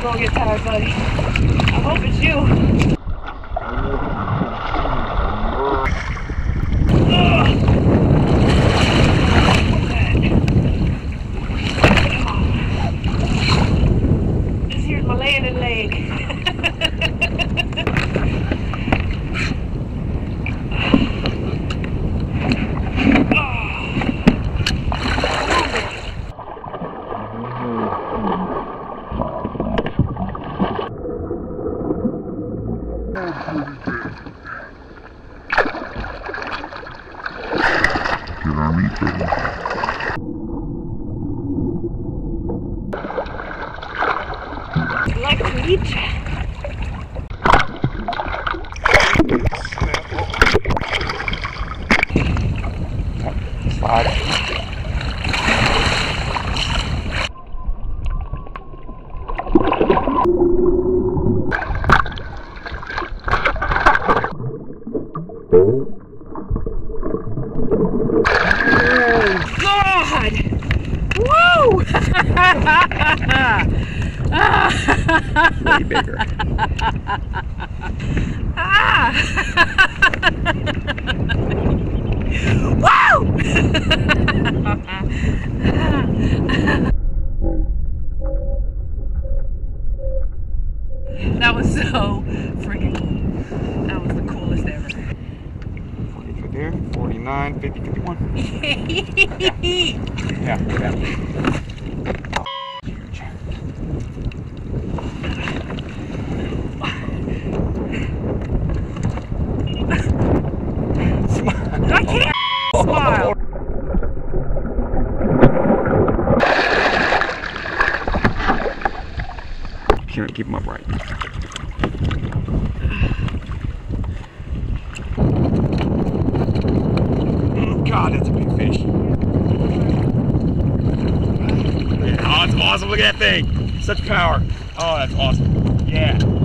gonna get tired, buddy. I hope it's you. This here's my landing leg. I'd like to meet you. Slide. God! Woo! Way bigger. Woo! That was so freaking cool. That was the coolest ever. 40 there, 49, 50, 51. Yeah. I can't smile. Can't keep them upright. Oh God, that's a big fish. Oh, it's awesome. Look at that thing. Such power. Oh, that's awesome. Yeah.